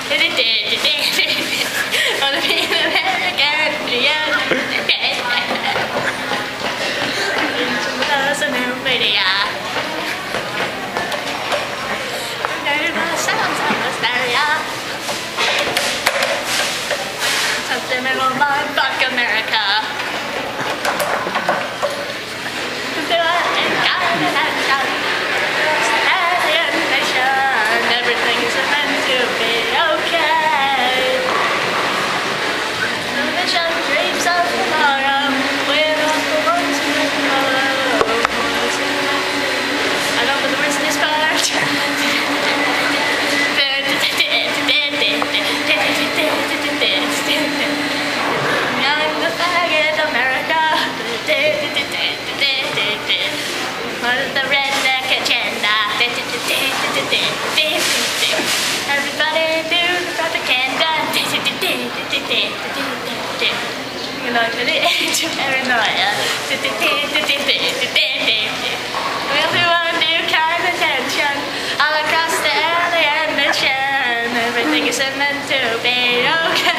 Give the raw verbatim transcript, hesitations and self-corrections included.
Wanna be an American Indian. There's a new video. Sounds of hysteria. Something in my mind, fuck America. Everything is meant to be okay. The vision dreams of tomorrow. We're not the ones who know. I don't know the words in this part. I'm the faggot America. What is the redneck agenda? Everybody do the propaganda. You know, to the age of paranoia. We'll do a new kind of tension all across the alien nation. Everything is meant to be okay.